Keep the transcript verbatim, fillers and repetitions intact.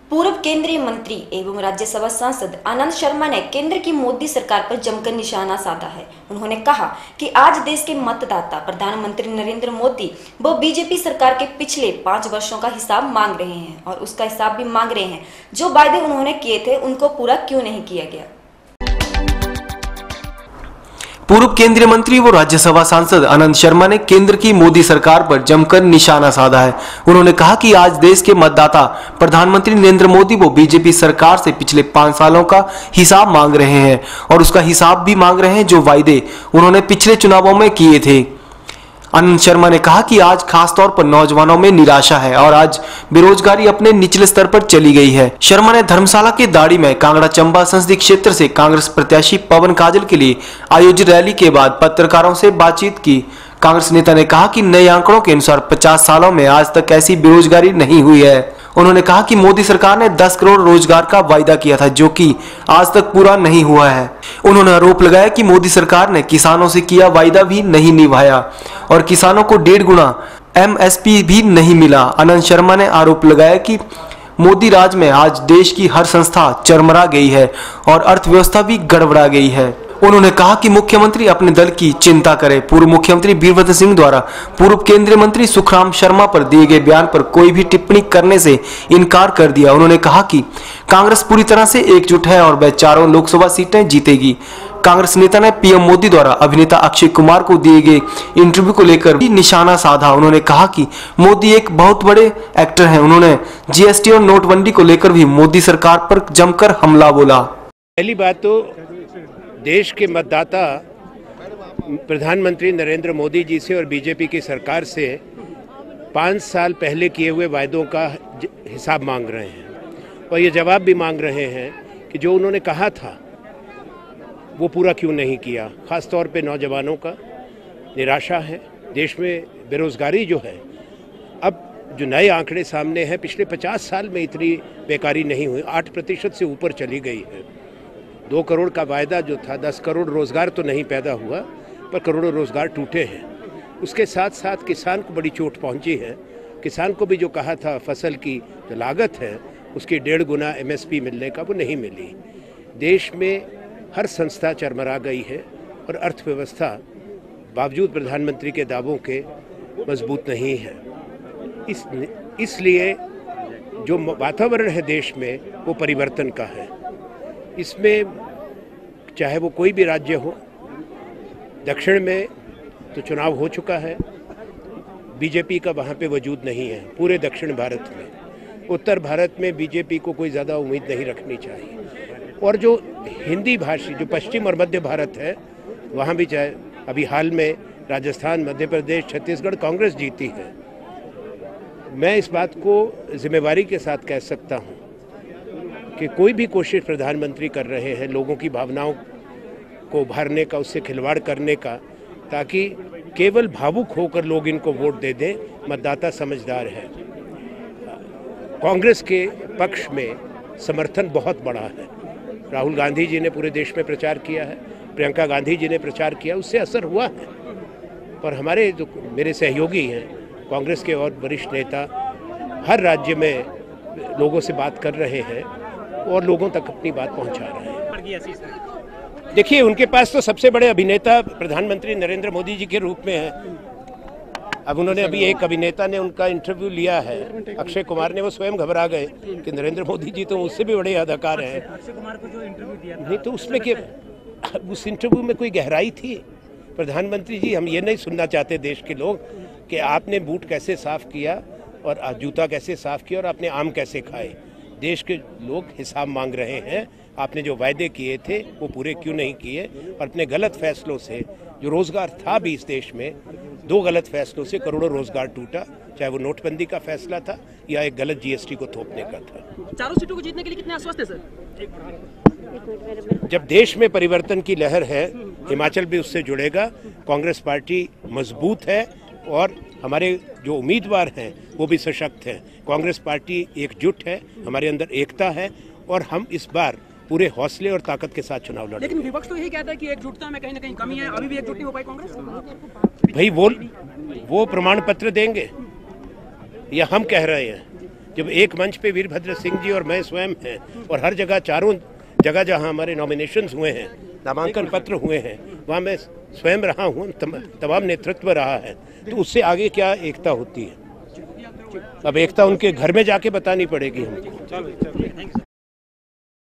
पूर्व केंद्रीय मंत्री एवं राज्यसभा सांसद आनंद शर्मा ने केंद्र की मोदी सरकार पर जमकर निशाना साधा है। उन्होंने कहा कि आज देश के मतदाता प्रधानमंत्री नरेंद्र मोदी व बीजेपी सरकार के पिछले पाँच वर्षों का हिसाब मांग रहे हैं और उसका हिसाब भी मांग रहे हैं। जो वायदे उन्होंने किए थे उनको पूरा क्यों नहीं किया गया। पूर्व केंद्रीय मंत्री व राज्यसभा सांसद आनंद शर्मा ने केंद्र की मोदी सरकार पर जमकर निशाना साधा है। उन्होंने कहा कि आज देश के मतदाता प्रधानमंत्री नरेंद्र मोदी व बीजेपी सरकार से पिछले पांच सालों का हिसाब मांग रहे हैं और उसका हिसाब भी मांग रहे हैं जो वायदे उन्होंने पिछले चुनावों में किए थे। आनंद शर्मा ने कहा कि आज खासतौर पर नौजवानों में निराशा है और आज बेरोजगारी अपने निचले स्तर पर चली गई है। शर्मा ने धर्मशाला के दाड़ी में कांगड़ा चंबा संसदीय क्षेत्र से कांग्रेस प्रत्याशी पवन काजल के लिए आयोजित रैली के बाद पत्रकारों से बातचीत की। कांग्रेस नेता ने कहा कि नए आंकड़ों के अनुसार पचास सालों में आज तक ऐसी बेरोजगारी नहीं हुई है। उन्होंने कहा कि मोदी सरकार ने दस करोड़ रोजगार का वायदा किया था जो कि आज तक पूरा नहीं हुआ है। उन्होंने आरोप लगाया कि मोदी सरकार ने किसानों से किया वायदा भी नहीं निभाया और किसानों को डेढ़ गुना एम एस पी भी नहीं मिला। आनंद शर्मा ने आरोप लगाया कि मोदी राज में आज देश की हर संस्था चरमरा गई है और अर्थव्यवस्था भी गड़बड़ा गई है। उन्होंने कहा कि मुख्यमंत्री अपने दल की चिंता करें। पूर्व मुख्यमंत्री वीरभद्र सिंह द्वारा पूर्व केंद्रीय मंत्री सुखराम शर्मा पर दिए गए बयान पर कोई भी टिप्पणी करने से इनकार कर दिया। उन्होंने कहा कि कांग्रेस पूरी तरह से एकजुट है और वह चारों लोकसभा सीटें जीतेगी। कांग्रेस नेता ने पीएम मोदी द्वारा अभिनेता अक्षय कुमार को दिए गए इंटरव्यू को लेकर भी निशाना साधा। उन्होंने कहा कि मोदी एक बहुत बड़े एक्टर हैं। उन्होंने जीएसटी और नोटबंदी को लेकर भी मोदी सरकार पर जमकर हमला बोला। पहली बात तो देश के मतदाता प्रधानमंत्री नरेंद्र मोदी जी से और बीजेपी की सरकार से पाँच साल पहले किए हुए वायदों का हिसाब मांग रहे हैं और ये जवाब भी मांग रहे हैं कि जो उन्होंने कहा था वो पूरा क्यों नहीं किया। ख़ास तौर पे नौजवानों का निराशा है। देश में बेरोज़गारी जो है, अब जो नए आंकड़े सामने हैं, पिछले पचास साल में इतनी बेकारी नहीं हुई, आठ प्रतिशत से ऊपर चली गई है। दो करोड़ का वायदा जो था, दस करोड़ रोज़गार तो नहीं पैदा हुआ पर करोड़ों रोज़गार टूटे हैं। उसके साथ साथ किसान को बड़ी चोट पहुंची है। किसान को भी जो कहा था फसल की जो लागत है उसकी डेढ़ गुना एम एस पी मिलने का, वो नहीं मिली। देश में हर संस्था चरमरा गई है और अर्थव्यवस्था बावजूद प्रधानमंत्री के दावों के मजबूत नहीं है। इस इसलिए जो वातावरण है देश में वो परिवर्तन का है। इसमें चाहे वो कोई भी राज्य हो, दक्षिण में तो चुनाव हो चुका है, बीजेपी का वहाँ पे वजूद नहीं है पूरे दक्षिण भारत में। उत्तर भारत में बीजेपी को कोई ज़्यादा उम्मीद नहीं रखनी चाहिए। और जो हिंदी भाषी जो पश्चिम और मध्य भारत है, वहाँ भी चाहे अभी हाल में राजस्थान, मध्य प्रदेश, छत्तीसगढ़ कांग्रेस जीती है। मैं इस बात को जिम्मेवारी के साथ कह सकता हूँ कि कोई भी कोशिश प्रधानमंत्री कर रहे हैं लोगों की भावनाओं को उभारने का, उससे खिलवाड़ करने का, ताकि केवल भावुक होकर लोग इनको वोट दे दें। मतदाता समझदार है। कांग्रेस के पक्ष में समर्थन बहुत बड़ा है। राहुल गांधी जी ने पूरे देश में प्रचार किया है, प्रियंका गांधी जी ने प्रचार किया, उससे असर हुआ है। पर हमारे जो मेरे सहयोगी हैं कांग्रेस के और वरिष्ठ नेता हर राज्य में लोगों से बात कर रहे हैं और लोगों तक अपनी बात पहुंचा रहे हैं। देखिए, उनके पास तो सबसे बड़े अभिनेता प्रधानमंत्री नरेंद्र मोदी जी के रूप में है। अब उन्होंने अभी एक अभिनेता ने उनका इंटरव्यू लिया है, अक्षय कुमार ने, वो स्वयं घबरा गए कि नरेंद्र मोदी जी तो उससे भी बड़े अदाकार हैं। अक्षय कुमार को जो इंटरव्यू दिया था, नहीं तो उसमें क्या, उस इंटरव्यू में कोई गहराई थी? प्रधानमंत्री जी, हम ये नहीं सुनना चाहते देश के लोग कि आपने बूट कैसे साफ किया और जूता कैसे साफ किया और आपने आम कैसे खाए। देश के लोग हिसाब मांग रहे हैं। आपने जो वायदे किए थे वो पूरे क्यों नहीं किए, और अपने गलत फैसलों से जो रोजगार था भी इस देश में, दो गलत फैसलों से करोड़ों रोजगार टूटा, चाहे वो नोटबंदी का फैसला था या एक गलत जीएसटी को थोपने का था। चारों सीटों को जीतने के लिए कितने आश्वस्त हैं सर? जब देश में परिवर्तन की लहर है, हिमाचल भी उससे जुड़ेगा। कांग्रेस पार्टी मजबूत है और हमारे जो उम्मीदवार हैं वो भी सशक्त हैं। कांग्रेस पार्टी एकजुट है, हमारे अंदर एकता है और हम इस बार पूरे हौसले और ताकत के साथ चुनाव लड़ेंगे। लेकिन विपक्ष तो यही कहता है कि एकजुटता में कहीं ना कहीं कमी है, अभी भी एकजुट नहीं हो पाई कांग्रेस। भाई वो वो प्रमाण पत्र देंगे या हम कह रहे हैं? जब एक मंच पे वीरभद्र सिंह जी और मैं स्वयं हैं और हर जगह चारों जगह जहां हमारे नॉमिनेशंस हुए हैं, नामांकन पत्र हुए हैं, वहां मैं स्वयं रहा हूं, तम, तमाम नेतृत्व रहा है, तो उससे आगे क्या एकता होती है। अब एकता उनके घर में जाके बतानी पड़ेगी हमको।